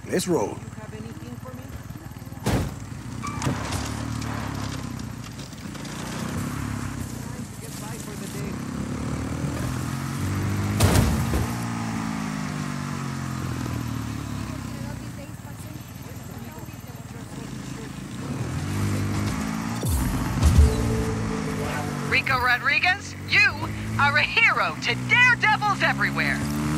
Let's roll. Rodriguez, you are a hero to daredevils everywhere.